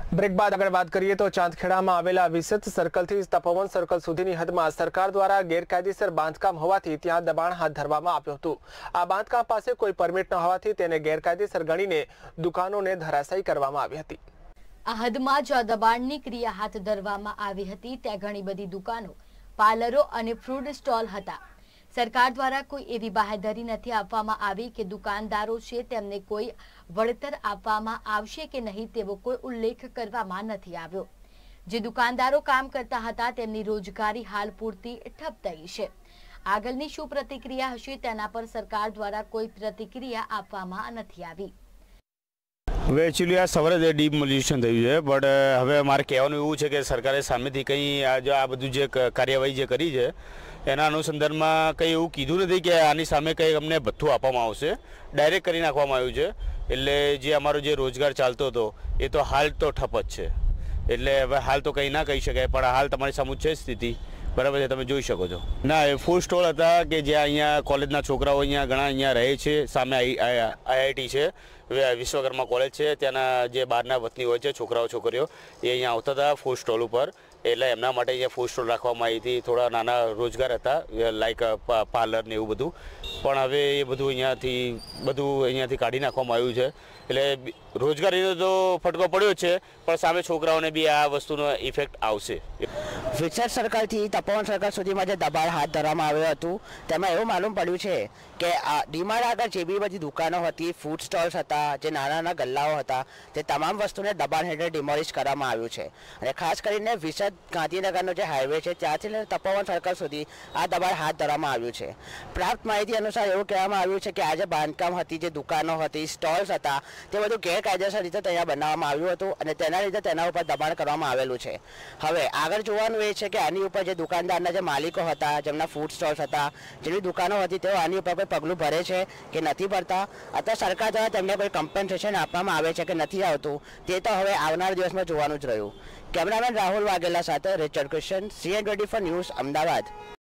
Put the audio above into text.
Break બાદ આગળ વાત કરીએ તો ચાંદખેડામાં આવેલા વિસત સર્કલથી તપોવન સર્કલ સુધીની હદમાં સરકાર દ્વારા ગેરકાયદેસર બાંધકામ હોવાથી ત્યાં દબાણ હાથ ધરવામાં આવ્યું હતું। આ બાંધકામ પાસે કોઈ પરમિટ ન હોવાથી તેને ગેરકાયદેસર ગણીને દુકાનોને ધરાશાયી કરવામાં આવી હતી। આ હદમાં જ્યાં દબાણની ક્રિયા હાથ ધરવામાં આવી હતી ત્યાં ઘણી બધી દુકાનો, પાર્લરો અને ફૂડ સ્ટોલ હતા। સરકાર દ્વારા કોઈ એવી બાહેધરી નથી આપવામાં આવી કે દુકાનદારો છે તેમને કોઈ વળતર આપવામાં આવશે કે નહીં તેવો કોઈ ઉલ્લેખ કરવામાં નથી આવ્યો। જે દુકાનદારો કામ કરતા હતા તેમની રોજગારી હાલ પૂરતી ઠપ થઈ છે। આગળની શું પ્રતિક્રિયા હશે તેના પર સરકાર દ્વારા કોઈ પ્રતિક્રિયા આપવામાં નથી આવી। હવે એકચ્યુઅલી આ સવારે ડિમોલિશન થયું છે, બટ હવે મારે કહેવાનું એવું છે કે સરકારે સામેથી કંઈ આ બધું જે કાર્યવાહી જે કરી છે એના અનુસંધાનમાં કંઈ એવું કીધું નથી કે આની સામે કંઈ અમને ભથ્થું આપવામાં આવશે, ડાયરેક્ટ કરી નાખવામાં આવ્યું છે। એટલે જે અમારો જે રોજગાર ચાલતો હતો એ તો હાલ તો ઠપ જ છે। એટલે હવે હાલ તો કંઈ ના કહી શકાય, પણ હાલ તમારી સામે છે સ્થિતિ બરાબર છે, તમે જોઈ શકો છો। ના, એ ફૂડ સ્ટોલ હતા કે જ્યાં અહીંયા કોલેજના છોકરાઓ અહીંયા ઘણા અહીંયા રહે છે। સામે આઈઆઈટી છે, વિશ્વકર્મા કોલેજ છે, ત્યાંના જે બહારના વતની હોય છે છોકરાઓ છોકરીઓ એ અહીંયા આવતા હતા ફૂડ સ્ટોલ ઉપર। એટલે એમના માટે અહીંયા ફૂડ સ્ટોલ રાખવામાં આવી હતી। થોડા નાના રોજગાર હતા લાઈક પાર્લર ને એવું બધું, પણ હવે એ બધું અહીંયાથી કાઢી નાખવામાં આવ્યું છે। એટલે રોજગારીનો તો ફટકો પડ્યો છે, પણ સામે છોકરાઓને બી આ વસ્તુનો ઇફેક્ટ આવશે। વિસત સર્કલથી તપોવન સર્કલ સુધીમાં જે દબાણ હાથ ધરવામાં આવ્યું હતું તેમાં એવું માલુમ પડ્યું છે કે ડીમાર્ટ આગળ જે બી બધી દુકાનો હતી, ફૂડ સ્ટોલ્સ હતા, જે નાના નાના ગલ્લાઓ હતા, તે તમામ વસ્તુને દબાણ હેઠળ ડિમોલિશ કરવામાં આવ્યું છે। અને ખાસ કરીને વિસત ગાંધીનગરનો જે હાઈવે છે ત્યાંથી લઈને તપોવન સર્કલ સુધી આ દબાણ હાથ ધરવામાં આવ્યું છે। પ્રાપ્ત માહિતી અનુસાર એવું કહેવામાં આવ્યું છે કે આ જે બાંધકામ હતી, જે દુકાનો હતી, સ્ટોલ્સ હતા, તે બધું ગેરકાયદેસર રીતે ત્યાં બનાવવામાં આવ્યું હતું અને તેના લીધે તેના ઉપર દબાણ કરવામાં આવેલું છે। હવે આગળ જોવાનું એ છે કે આની ઉપર જે દુકાનદારના જે માલિકો હતા, જેમના ફૂડ સ્ટોલ્સ હતા, જેની દુકાનો હતી, તેઓ આની ઉપર કોઈ પગલું ભરે છે કે નથી ભરતા, અથવા સરકાર દ્વારા તેમને કોઈ કમ્પન્સેશન આપવામાં આવે છે કે નથી આવતું, તે તો હવે આવનાર દિવસમાં જોવાનું જ રહ્યું। કેમેરામેન રાહુલ વાઘેલા સાથે Richard Christian, CN24 news, Ahmedabad.